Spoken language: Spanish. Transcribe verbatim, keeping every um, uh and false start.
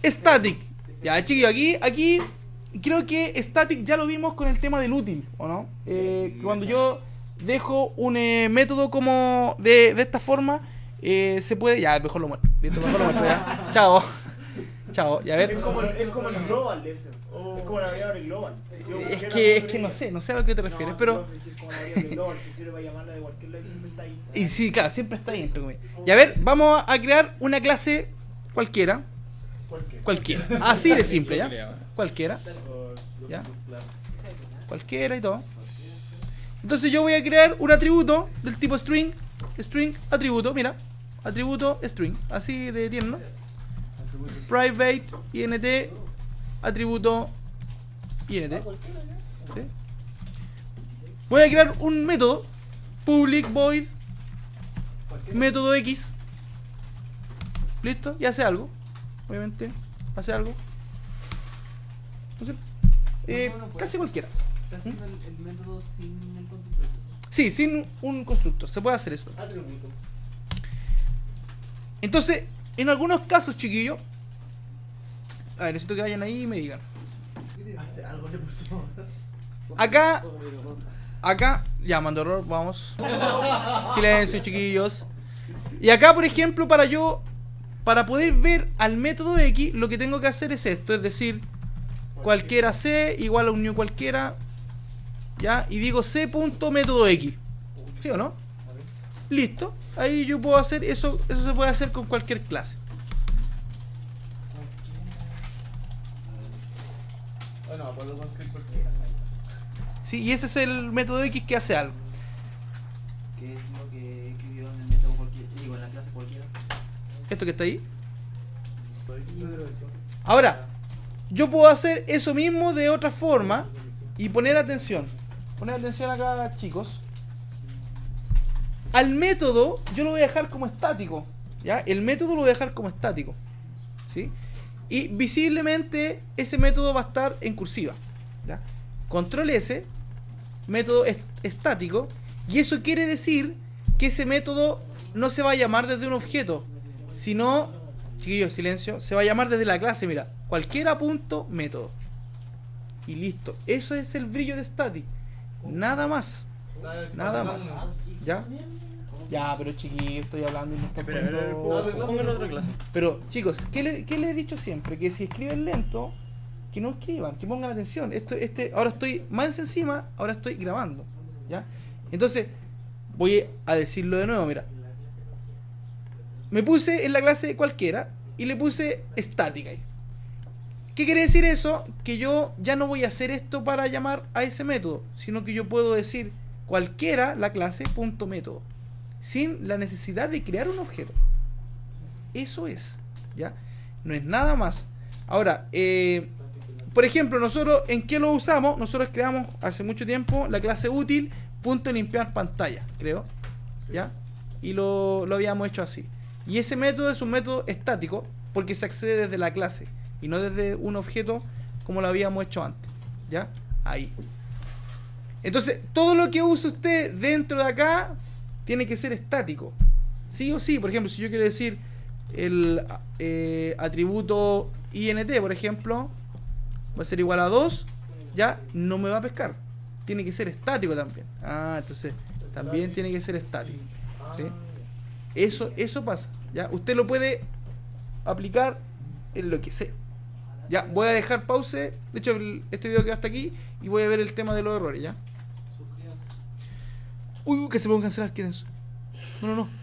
Static. Ya, chiquillos, aquí, aquí creo que static ya lo vimos con el tema del útil, ¿o no? Eh, cuando yo dejo un eh, método como de, de esta forma, eh, se puede... Ya, mejor lo muestro. Listo, mejor lo muestro ya. Chao. Chao, ya a ver. Es como, es como el global de ese. Oh. Es como la variable global. Es que, es que no sé, no sé a lo que te refieres, no, pero... Es como la variable global, que sirve para llamarla de cualquier lado y siempre está ahí. Y sí, claro, siempre está ahí, entre comillas. Y a ver, vamos a crear una clase cualquiera. Cualquiera. Cualquiera. Así de simple, ¿ya? Cualquiera. ¿Ya? Cualquiera y todo. Entonces yo voy a crear un atributo del tipo string. String, atributo, mira. Atributo, string. Así de tierno. Private, int, atributo, int. ¿Sí? Voy a crear un método. Public void método X. Listo, y hace algo. Obviamente, hace algo. No sé, eh, no, no, no casi cualquiera. ¿Estás haciendo el, el método sin el constructor? Sí, sin un constructor. Se puede hacer eso. Entonces, en algunos casos, chiquillos. A ver, necesito que vayan ahí y me digan. Hace algo le pusimos. Acá. Acá. Ya, mando error, vamos. Silencio, chiquillos. Y acá, por ejemplo, para yo. Para poder ver al método X, lo que tengo que hacer es esto. Es decir, cualquiera C igual a un new cualquiera. ¿Ya? Y digo C.método X. ¿Sí o no? Listo. Ahí yo puedo hacer eso. Eso se puede hacer con cualquier clase. Bueno, puedo construir cualquiera. Sí, y ese es el método X que hace algo. ¿Qué es lo que escribió en el método cualquiera? Digo, en la clase cualquiera. Esto que está ahí. Ahora, yo puedo hacer eso mismo de otra forma y poner atención. Poner atención acá, chicos. Al método yo lo voy a dejar como estático. ¿Ya? El método lo voy a dejar como estático. ¿Sí? Y visiblemente ese método va a estar en cursiva. ¿Ya? Control S, método est estático. Y eso quiere decir que ese método no se va a llamar desde un objeto, sino, chiquillos, silencio, se va a llamar desde la clase, mira, cualquiera punto método. Y listo. Eso es el brillo de static. Nada más. Nada más. ¿Ya? Ya, pero chiquillos, estoy hablando y no está poniendo... Pónganlo otra clase. Pero, chicos, ¿qué, le, ¿qué les he dicho siempre? Que si escriben lento, que no escriban, que pongan atención. Esto, este, ahora estoy más encima, ahora estoy grabando. ¿Ya? Entonces, voy a decirlo de nuevo, mira. Me puse en la clase cualquiera y le puse estática ahí. ¿Qué quiere decir eso? Que yo ya no voy a hacer esto para llamar a ese método, sino que yo puedo decir cualquiera la clase punto método, sin la necesidad de crear un objeto. Eso es, ¿ya? No es nada más. Ahora, eh, por ejemplo, nosotros ¿en qué lo usamos? Nosotros creamos hace mucho tiempo la clase útil punto limpiar pantalla, creo, ¿ya? Y lo, lo habíamos hecho así. Y ese método es un método estático porque se accede desde la clase y no desde un objeto como lo habíamos hecho antes, ¿ya? Ahí. Entonces, todo lo que use usted dentro de acá tiene que ser estático. Sí o sí. Por ejemplo, si yo quiero decir el eh, atributo int, por ejemplo, va a ser igual a dos, ya no me va a pescar. Tiene que ser estático también. Ah, entonces también tiene que ser estático. ¿Sí? Eso, eso pasa. ¿Ya? Usted lo puede aplicar en lo que sea. Ya, voy a dejar pause. De hecho, el, este video queda hasta aquí y voy a ver el tema de los errores, ¿ya? Uy, que se pueden cancelar, ¿quién es? No, no, no.